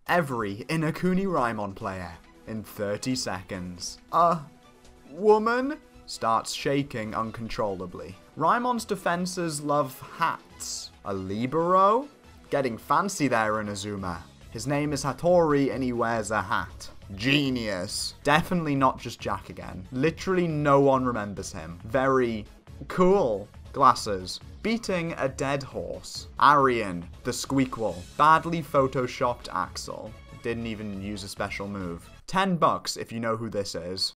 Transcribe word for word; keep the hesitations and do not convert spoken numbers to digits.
every Inakuni Raimon player in thirty seconds. A woman starts shaking uncontrollably. Raimon's defenses love hats. A libero? Getting fancy there, Inazuma. His name is Hattori and he wears a hat. Genius. Definitely not just Jack again. Literally no one remembers him. Very cool. Glasses. Beating a dead horse. Arian, the Squeakquel. Badly photoshopped Axel. Didn't even use a special move. ten bucks if you know who this is.